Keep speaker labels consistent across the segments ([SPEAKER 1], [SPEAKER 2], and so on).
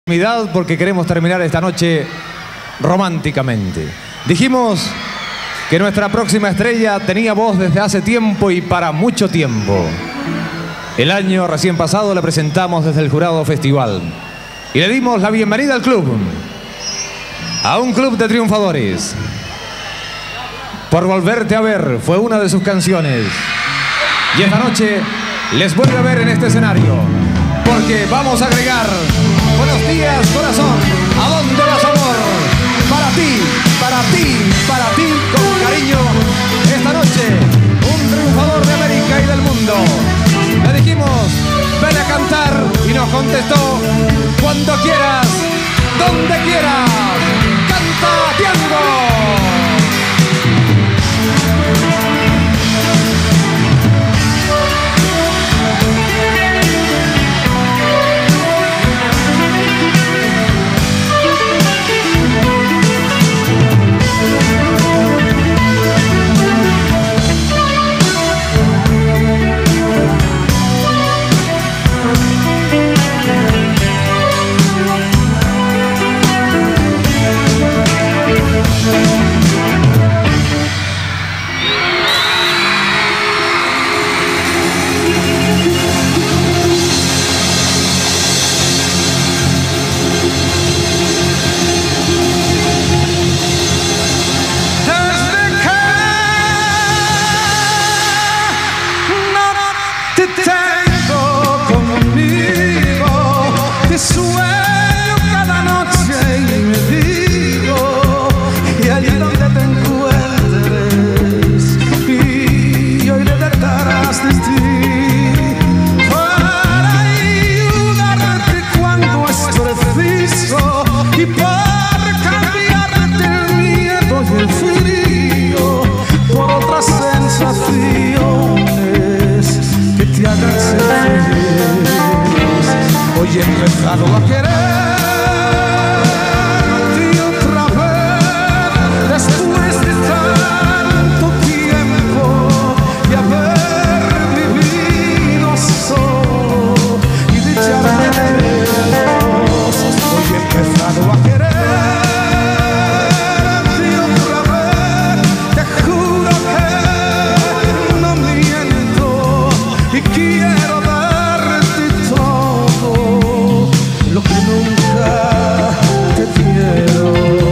[SPEAKER 1] Porque queremos terminar esta noche románticamente. Dijimos que nuestra próxima estrella tenía voz desde hace tiempo y para mucho tiempo. El año recién pasado la presentamos desde el Jurado Festival y le dimos la bienvenida al club, a un club de triunfadores. Por volverte a ver fue una de sus canciones y esta noche les vuelve a ver en este escenario porque vamos a agregar buenos días, corazón, ¿a dónde vas, amor? Para ti, para ti, para ti, con cariño, esta noche, un triunfador de América y del mundo. Le dijimos, ven a cantar, y nos contestó, cuando quieras, donde quieras, canta Tiango. Hoy he empezado a quererte otra vez, después de tanto tiempo y haber vivido solo y de ya menos. Hoy he empezado a quererte otra vez, te juro que no miento y quiero lo que nunca te quiero.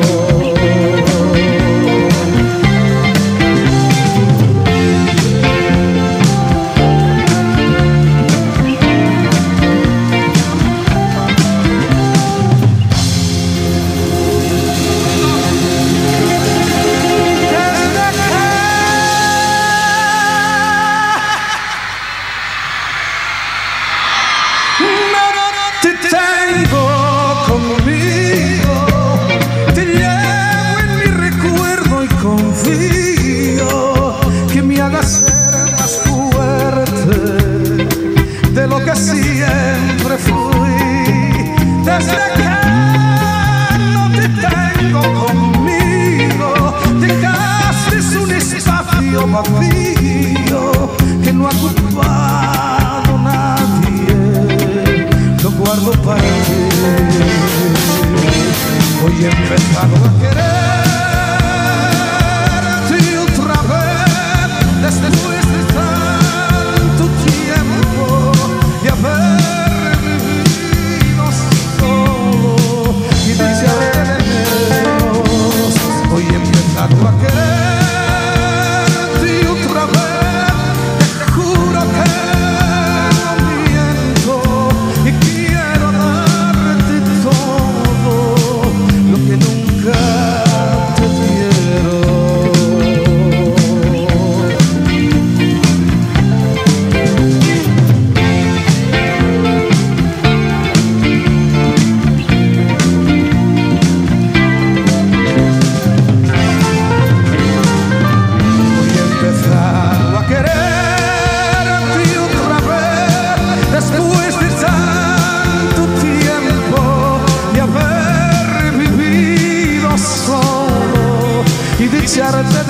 [SPEAKER 1] Te tengo conmigo, te llevo en mi recuerdo y confío que me hagas ser más fuerte de lo que siempre fui. Desde que no te tengo conmigo, dejaste un espacio vacío que no ha ocupado nadie. Lo guardo para ti. Hoy he empezado a quererte otra vez, después de tanto tiempo y haber vivido solo y de ya menos. Hoy he empezado a quererte otra vez, te juro que y de echarte